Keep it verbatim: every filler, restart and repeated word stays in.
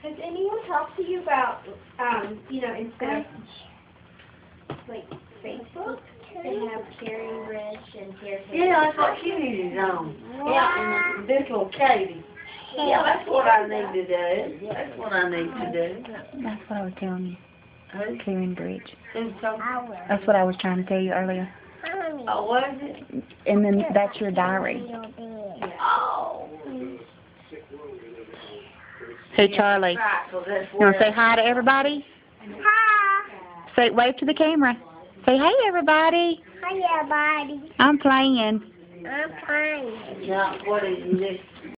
Has anyone talked to you about, um, you know, instead of, like, Facebook, they have Caring Bridge and Caretaker? Yeah, that's what she needed on. Yeah, and this little Katie. Yeah, that's what I need to do. That's what I need to do. That's what I was telling you. Who? Karen Bridge. And so, That's what I was trying to tell you earlier. oh, was it? And then that's your diary. Oh. Hey, Charlie. Right, so that's You want to where- say hi to everybody? Hi. Say, wave to the camera. Say, hey, everybody. Hi, everybody. I'm playing. I'm fine. Yeah, what is this?